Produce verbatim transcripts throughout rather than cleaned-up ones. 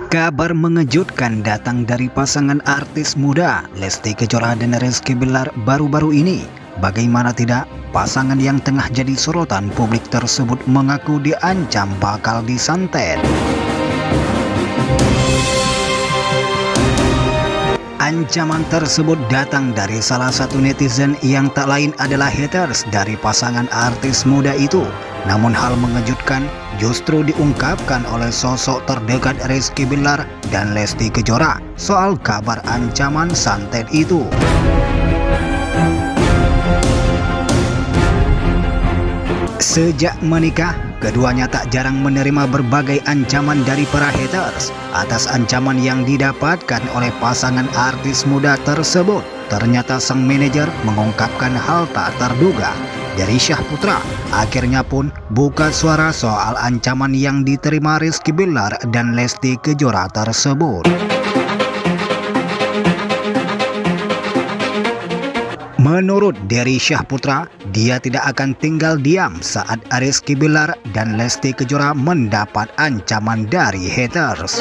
Kabar mengejutkan datang dari pasangan artis muda Lesti Kejora dan Rizky Bilar baru-baru ini. Bagaimana tidak, pasangan yang tengah jadi sorotan publik tersebut mengaku diancam bakal disantet. Ancaman tersebut datang dari salah satu netizen yang tak lain adalah haters dari pasangan artis muda itu. Namun hal mengejutkan justru diungkapkan oleh sosok terdekat Rizky Bilar dan Lesti Kejora soal kabar ancaman santet itu. Sejak menikah, keduanya tak jarang menerima berbagai ancaman dari para haters. Atas ancaman yang didapatkan oleh pasangan artis muda tersebut, ternyata sang manajer mengungkapkan hal tak terduga. Dari Syahputra akhirnya pun buka suara soal ancaman yang diterima Rizky Bilar dan Lesti Kejora tersebut. Menurut dari Syahputra, dia tidak akan tinggal diam saat Rizky Bilar dan Lesti Kejora mendapat ancaman dari haters.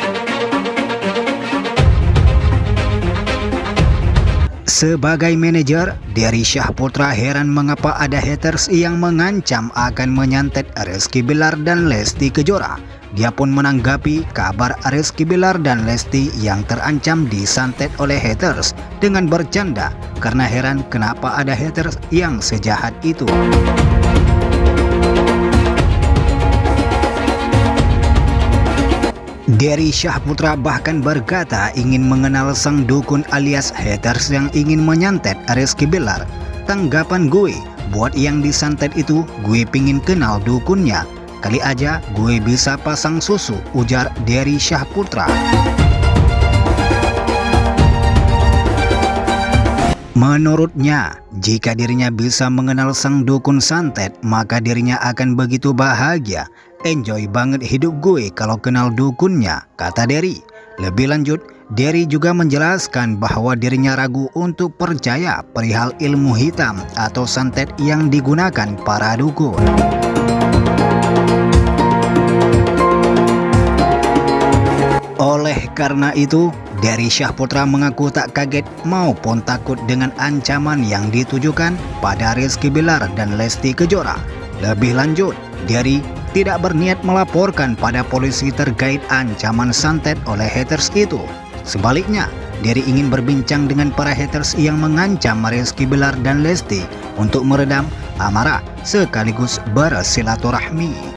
Sebagai manajer, dari Syahputra heran mengapa ada haters yang mengancam akan menyantet Rizky Bilar dan Lesti Kejora. Dia pun menanggapi kabar Rizky Bilar dan Lesti yang terancam disantet oleh haters dengan bercanda karena heran kenapa ada haters yang sejahat itu. Dari Syahputra bahkan berkata ingin mengenal sang dukun alias haters yang ingin menyantet Rizky Bilar. Tanggapan gue, buat yang disantet itu gue pingin kenal dukunnya. Kali aja gue bisa pasang susu, ujar dari Syahputra. Menurutnya, jika dirinya bisa mengenal sang dukun santet, maka dirinya akan begitu bahagia. Enjoy banget hidup gue kalau kenal dukunnya, kata Dery. Lebih lanjut, Dery juga menjelaskan bahwa dirinya ragu untuk percaya perihal ilmu hitam atau santet yang digunakan para dukun. Oleh karena itu, dari Syahputra mengaku tak kaget maupun takut dengan ancaman yang ditujukan pada Rizky Bilar dan Lesti Kejora. Lebih lanjut, Dery tidak berniat melaporkan pada polisi terkait ancaman santet oleh haters itu. Sebaliknya, Dery ingin berbincang dengan para haters yang mengancam Rizky Bilar dan Lesti untuk meredam amarah sekaligus bersilaturahmi.